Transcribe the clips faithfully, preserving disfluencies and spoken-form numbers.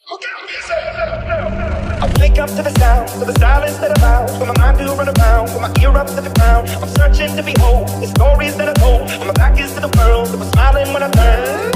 I wake up to the sound of the silence that allows for my mind to run around, for my ear up to the ground. I'm searching to behold the stories that I told. When my back is to the world, that was smiling when I turned.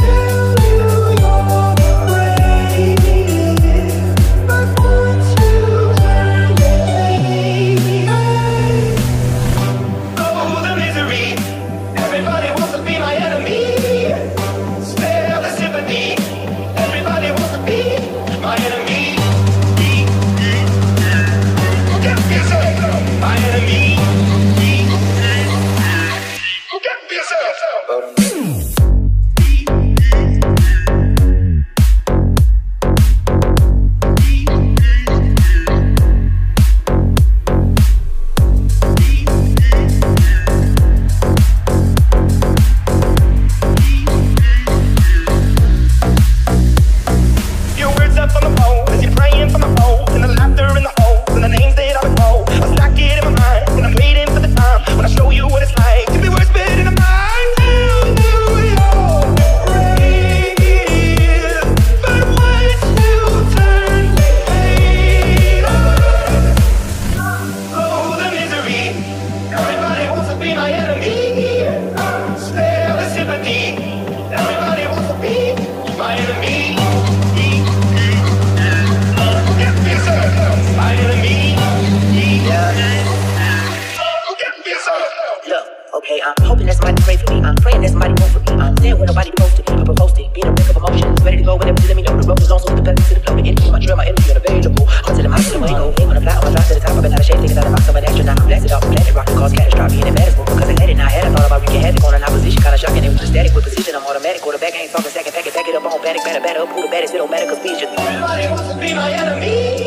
Okay, I'm hoping that somebody pray for me. I'm praying that somebody vote for me. I'm saying what nobody supposed to be. I'm proposed to be the wreck of emotions. Ready to go whenever you let me know. The road is on, so the pedal to the flow. The energy, my trail, my energy unavailable. Until the mind to the way go. Ain't gonna fly on my drive to the top. I've been out of shape, thinking out of box of an extra. Now I'm blasted off the planet, rock the cause catastrophe. And it matters more because I had it. Now I had a thought about wreaking havoc on an opposition. Kinda shocking, it was just static with position. I'm automatic. Quarterback ain't talking second, pack it, back it up on, back it, batter, batter up. Who the baddest? It don't matter because we just. Everybody wants to be my enemy.